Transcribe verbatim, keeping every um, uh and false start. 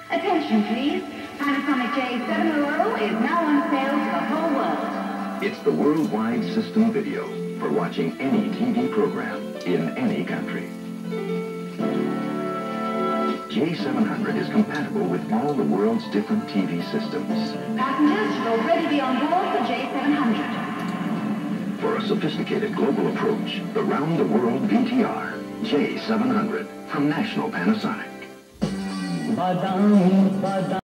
Attention please, Panasonic J seven hundred is now on sale to the whole world. It's the worldwide system video for watching any T V program in any country. J seven hundred is compatible with all the world's different T V systems. Passengers should already be on board for J seven hundred. For a sophisticated global approach, the round-the-world V T R, J seven hundred from National Panasonic.